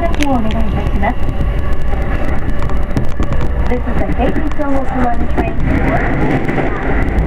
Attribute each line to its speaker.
Speaker 1: をお願いいたします。This is a Katy Soho Salon train to